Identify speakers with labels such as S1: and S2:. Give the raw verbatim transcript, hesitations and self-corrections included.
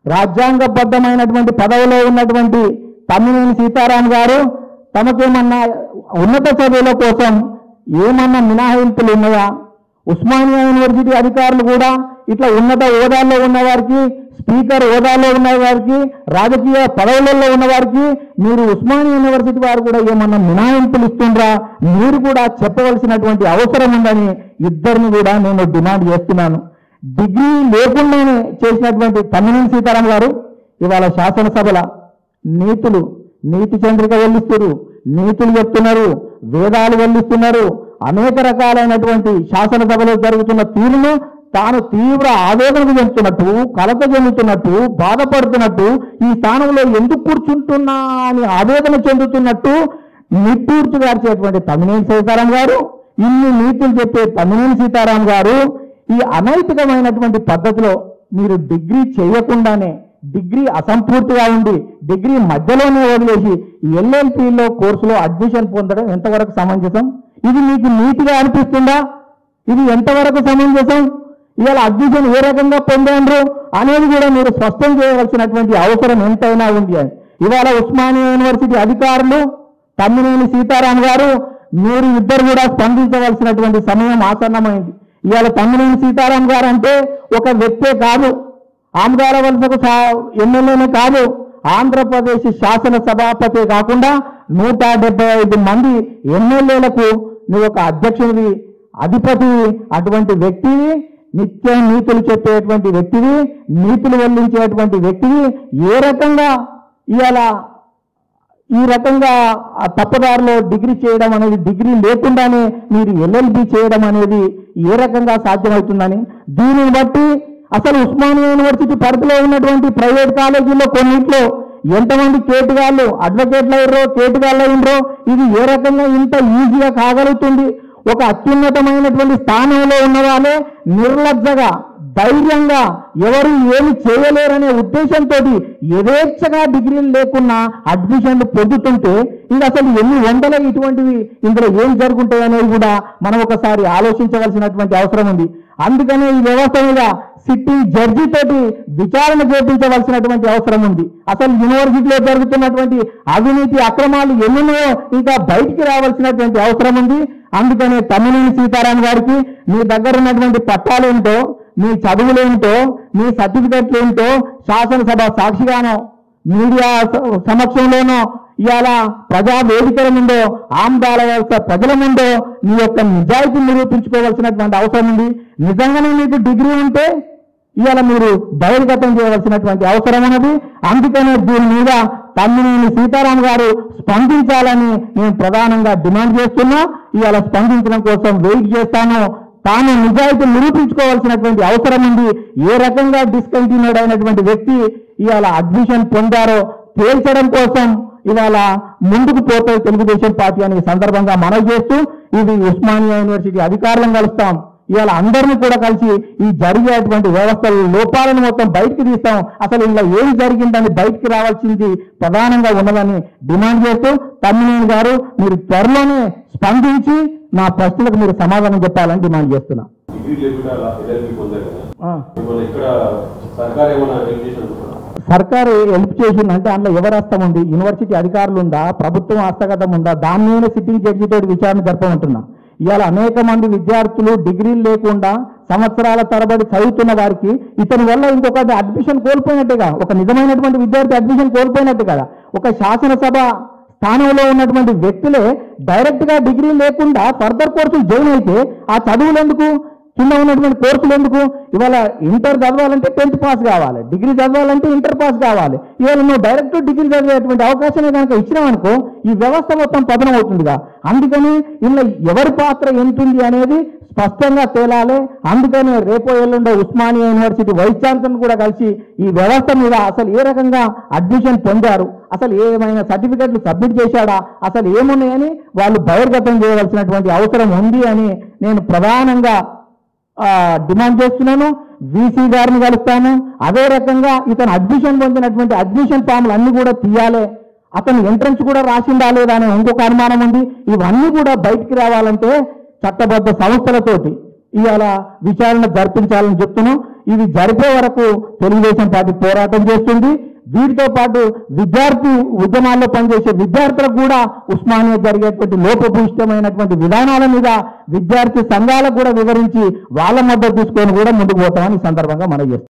S1: రాజ్యాంగబద్ధమైనటువంటి పదవిలో ఉన్నటువంటి తమ్మినేని సీతారాం గారు తమకేమన్నా ఉన్నత చదువుల కోసం ఏమన్నా మినహాయింపులు ఉన్నాయా? ఉస్మానియా యూనివర్సిటీ అధికారులు కూడా ఇట్లా ఉన్నత హోదాల్లో ఉన్నవారికి, స్పీకర్ హోదాలో ఉన్న వారికి, రాజకీయ పదవులలో ఉన్న వారికి మీరు ఉస్మానియా యూనివర్సిటీ వారు కూడా ఏమన్నా మినహాయింపులు ఇస్తుండ్రా? మీరు కూడా చెప్పవలసినటువంటి అవసరం ఉందని ఇద్దరిని కూడా నేను డిమాండ్ చేస్తున్నాను. డిగ్రీ లేకుండానే చేసినటువంటి తమ్మినేని సీతారాం గారు ఇవాళ శాసనసభల నీతులు నీతి చంద్రిక వెల్లిస్తున్నారు, నీతులు చెప్తున్నారు, వేదాలు వెల్లిస్తున్నారు. అనేక రకాలైనటువంటి శాసనసభలో జరుగుతున్న తీరును తాను తీవ్ర ఆవేదనకు చెందుతున్నట్టు, కలత చెందుతున్నట్టు, బాధపడుతున్నట్టు, ఈ స్థానంలో ఎందుకు కూర్చుంటున్నా అని ఆవేదన చెందుతున్నట్టు నిట్టూర్చు గార్చేటువంటి తమ్మినేని సీతారాం గారు, ఇన్ని నీతులు చెప్పే తమ్మినేని సీతారాం గారు ఈ అనైతికమైనటువంటి పద్ధతిలో మీరు డిగ్రీ చేయకుండానే, డిగ్రీ అసంపూర్తిగా ఉండి డిగ్రీ మధ్యలోనే వదిలేసి ఎల్ఎల్పీలో కోర్సులో అడ్మిషన్ పొందడం ఎంతవరకు సమంజసం? ఇది మీకు నీతిగా అనిపిస్తుందా? ఇది ఎంతవరకు సమంజసం? ఇవాళ అడ్మిషన్ ఏ రకంగా పొందారు అనేది కూడా మీరు స్పష్టం చేయవలసినటువంటి అవసరం ఎంతైనా ఉంది అని. ఇవాళ ఉస్మానియా యూనివర్సిటీ అధికారులు తమ్మినేని సీతారాం గారు మీరు ఇద్దరు కూడా స్పందించవలసినటువంటి సమయం ఆసన్నమైంది. ఇవాళ తమ్మినేని సీతారాం గారు అంటే ఒక వ్యక్తే కాదు, ఆమ్గాల వలసకు ఎమ్మెల్యేనే కాదు, ఆంధ్రప్రదేశ్ శాసన సభాపతి కాకుండా నూట డెబ్బై ఐదు మంది ఎమ్మెల్యేలకు నువ్వు ఒక అధ్యక్షుడివి, అధిపతివి. అటువంటి వ్యక్తివి, నిత్యం నీతులు చెప్పేటువంటి వ్యక్తివి, నీతులు వల్లించేటువంటి వ్యక్తివి ఏ రకంగా ఇవాళ ఈ రకంగా తప్పుదారిలో డిగ్రీ చేయడం అనేది, డిగ్రీ లేకుండానే మీరు ఎల్ఎల్బి చేయడం అనేది ఏ రకంగా సాధ్యమవుతుందని, దీనిని బట్టి అసలు ఉస్మానియా యూనివర్సిటీ పరిధిలో ఉన్నటువంటి ప్రైవేట్ కాలేజీల్లో కొన్నింట్లో ఎంతమంది కేటుగాళ్ళు అడ్వకేట్లు అయ్యారో, కేటుగాళ్ళు అయ్యారో, ఇది ఏ రకంగా ఇంత ఈజీగా కాగలుగుతుంది? ఒక అత్యున్నతమైనటువంటి స్థానంలో ఉన్న వాళ్ళే నిర్లజ్జగా, ధైర్యంగా ఎవరు ఏమి చేయలేరనే ఉద్దేశంతో యథేచ్ఛగా డిగ్రీలు లేకున్నా అడ్మిషన్లు పొందుతుంటే ఇంకా అసలు ఎన్ని వందల ఇటువంటివి ఇందులో ఏం జరుగుంటాయి అనేది కూడా మనం ఒకసారి ఆలోచించవలసినటువంటి అవసరం ఉంది. అందుకనే ఈ వ్యవస్థ మీద సిట్టింగ్ జడ్జి తోటి విచారణ చేపించవలసినటువంటి అవసరం ఉంది. అసలు యూనివర్సిటీలో జరుగుతున్నటువంటి అవినీతి అక్రమాలు ఎన్నున్నాయో ఇంకా బయటికి రావాల్సినటువంటి అవసరం ఉంది. అందుకనే తమ్మినేని సీతారాం గారికి మీ దగ్గర ఉన్నటువంటి పట్టాలు ఏంటో, మీ చదువులేంటో, మీ సర్టిఫికెట్లు ఏంటో శాసనసభ సాక్షిగానో, మీడియా సమక్షంలోనో, ఇవాళ ప్రజా వేదికల ముందో, ఆంధ్రాల వ్యవస్థ ప్రజల ముందో మీ యొక్క నిజాయితీ నిరూపించుకోవాల్సినటువంటి అవసరం ఉంది. నిజంగానే మీకు డిగ్రీ ఉంటే ఇవాళ మీరు బహిర్గతం చేయవలసినటువంటి అవసరం ఉన్నది. అందుకనే దీని మీద తమ్మినేని సీతారాం గారు స్పందించాలని నేను ప్రధానంగా డిమాండ్ చేస్తున్నా. ఇవాళ స్పందించడం కోసం వెయిట్ చేస్తాను. తాను నిజాయితీ నిరూపించుకోవాల్సినటువంటి అవసరం ఉంది. ఏ రకంగా డిస్కంటిన్యూడ్ అయినటువంటి వ్యక్తి ఇవాళ అడ్మిషన్ పొందారో తేల్చడం కోసం ఇవాళ ముందుకు పోతే తెలుగుదేశం పార్టీ అనే సందర్భంగా మనవి చేస్తూ, ఇది ఉస్మానియా యూనివర్సిటీ అధికారులను కలుస్తాం, ఇవాళ అందరినీ కూడా కలిసి ఈ జరిగేటువంటి వ్యవస్థల లోపాలను మొత్తం బయటికి తీస్తాం, అసలు ఇలా ఏం జరిగిందని బయటికి రావాల్సింది ప్రధానంగా ఉన్నదని డిమాండ్ చేస్తూ, తమ్మినేని గారు మీరు త్వరలోనే స్పందించి నా ప్రశ్నలకు మీరు సమాధానం చెప్పాలని డిమాండ్ చేస్తున్నా. సర్కారు హెల్ప్ చేసిందంటే అందులో ఎవరు హస్తం ఉంది? యూనివర్సిటీ అధికారులు ఉందా? ప్రభుత్వం హస్తగతం ఉందా? దాని మీద సిట్టింగ్ జడ్జితో విచారణ జరపమంటున్నా. ఇవాళ అనేక మంది విద్యార్థులు డిగ్రీలు లేకుండా సంవత్సరాల తరబడి చదువుతున్న వారికి ఇతని వల్ల ఇంకొకటి అడ్మిషన్ కోల్పోయినట్టుగా, ఒక నిజమైనటువంటి విద్యార్థి అడ్మిషన్ కోల్పోయినట్టు కదా. ఒక శాసనసభ స్థానంలో ఉన్నటువంటి వ్యక్తులే డైరెక్ట్ గా డిగ్రీ లేకుండా ఫర్దర్ కోర్సులు జాయిన్ అయితే ఆ చదువులు ఎందుకు? కింద ఉన్నటువంటి కోర్సులు ఎందుకు? ఇవాళ ఇంటర్ చదవాలంటే టెన్త్ పాస్ కావాలి, డిగ్రీ చదవాలంటే ఇంటర్ పాస్ కావాలి. ఇవాళ నువ్వు డైరెక్ట్ డిగ్రీ చదివేటువంటి అవకాశమే కనుక ఇచ్చినావనుకో ఈ వ్యవస్థ మొత్తం పతనం అవుతుందిగా. అందుకని ఇలా ఎవరి పాత్ర ఎంతుంది అనేది స్పష్టంగా తేలాలి. అందుకని రేపో ఎల్లుండో ఉస్మానియా యూనివర్సిటీ వైస్ ఛాన్సలర్ కూడా కలిసి ఈ వ్యవస్థ మీద అసలు ఏ రకంగా అడ్మిషన్ పొందారు, అసలు ఏమైనా సర్టిఫికెట్లు సబ్మిట్ చేశాడా, అసలు ఏమున్నాయని వాళ్ళు బహిర్గతం చేయవలసినటువంటి అవసరం ఉంది అని నేను ప్రధానంగా డిమాండ్ చేస్తున్నాను. వీసీ గారిని కలుస్తాను. అదే రకంగా ఇతను అడ్మిషన్ పొందినటువంటి అడ్మిషన్ ఫామ్లు అన్ని కూడా తీయాలి. అతను ఎంట్రన్స్ కూడా రాసిందా లేదా అనే ఇంకొక అనుమానం ఉంది. ఇవన్నీ కూడా బయటికి రావాలంటే చట్టబద్ధ సంస్థలతోటి ఇవాళ విచారణ జరిపించాలని చెప్తున్నాం. ఇది జరిపే వరకు తెలుగుదేశం పార్టీ పోరాటం చేస్తుంది. వీటితో పాటు విద్యార్థి ఉద్యమాల్లో పనిచేసే విద్యార్థులకు కూడా ఉస్మానియా జరిగేటువంటి లోపభూయిష్టమైనటువంటి విధానాల మీద విద్యార్థి సంఘాలకు కూడా వివరించి వాళ్ళ మద్దతు తీసుకొని కూడా ముందుకు పోతామని ఈ సందర్భంగా మనం చేస్తాం.